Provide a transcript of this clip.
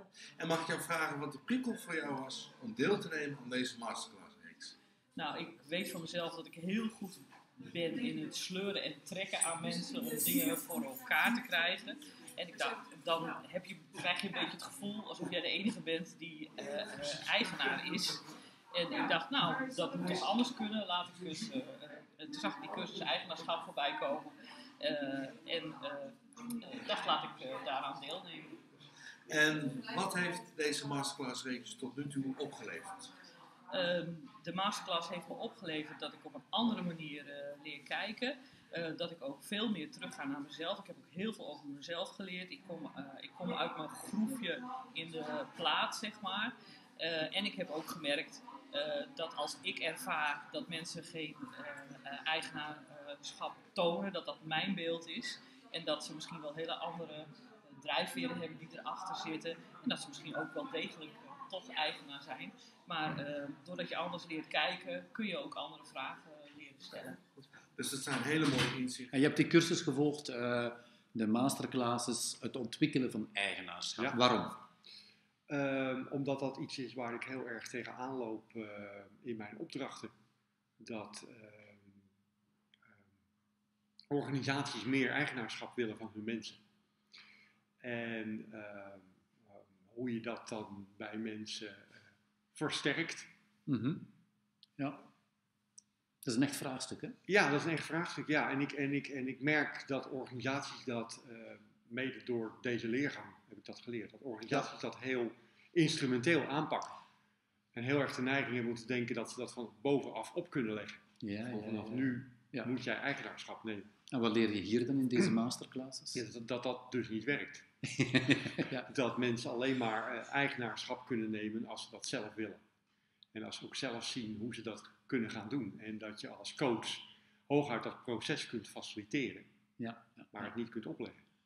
En mag ik jou vragen wat de prikkel voor jou was om deel te nemen aan deze masterclass-reeks? Nou, ik weet van mezelf dat ik heel goed ben in het sleuren en trekken aan mensen om dingen voor elkaar te krijgen. En ik dacht, dan krijg je een beetje het gevoel alsof jij de enige bent die eigenaar is. En ik dacht, nou, dat moet toch anders kunnen. Laat ik eens, toen zag ik die cursus eigenaarschap voorbij komen. Ik dacht, laat ik daaraan deelnemen. En wat heeft deze masterclass-reeks tot nu toe opgeleverd? De masterclass heeft me opgeleverd dat ik op een andere manier leer kijken. Dat ik ook veel meer terug ga naar mezelf. Ik heb ook heel veel over mezelf geleerd. Ik kom uit mijn groefje in de plaat, zeg maar. En ik heb ook gemerkt dat als ik ervaar dat mensen geen eigenaarschap tonen, dat dat mijn beeld is. En dat ze misschien wel hele andere drijfveren hebben die erachter zitten. En dat ze misschien ook wel degelijk toch eigenaar zijn. Maar doordat je anders leert kijken, kun je ook andere vragen leren stellen. Dus dat zijn hele mooie inzichten. En je hebt die cursus gevolgd, de masterclasses, het ontwikkelen van eigenaarschap. Ja. Waarom? Omdat dat iets is waar ik heel erg tegenaan loop in mijn opdrachten. Dat organisaties meer eigenaarschap willen van hun mensen. En hoe je dat dan bij mensen versterkt. Mm-hmm. Ja. Dat is een echt vraagstuk, hè? Ja, dat is een echt vraagstuk. Ja. En ik merk dat organisaties dat, mede door deze leergang heb ik dat geleerd, dat organisaties dat heel instrumenteel aanpakken. En heel erg de neiging hebben om te denken dat ze dat van bovenaf op kunnen leggen. Vanaf nu moet jij eigenaarschap nemen. En wat leer je hier dan in deze masterclasses? Ja, dat dus niet werkt. Ja. Dat mensen alleen maar eigenaarschap kunnen nemen als ze dat zelf willen. En als ze ook zelf zien hoe ze dat kunnen gaan doen. En dat je als coach hooguit dat proces kunt faciliteren. Ja. Maar het niet kunt opleggen.